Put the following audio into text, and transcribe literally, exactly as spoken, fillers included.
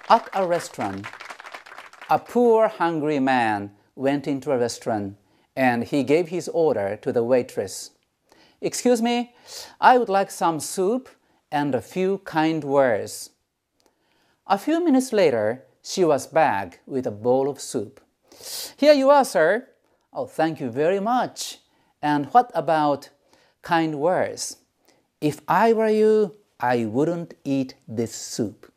At a restaurant, a poor hungry man went into a restaurant and he gave his order to the waitress. "Excuse me, I would like some soup and a few kind words." A few minutes later, she was back with a bowl of soup. "Here you are, sir." "Oh, thank you very much. And what about kind words?" "If I were you, I wouldn't eat this soup."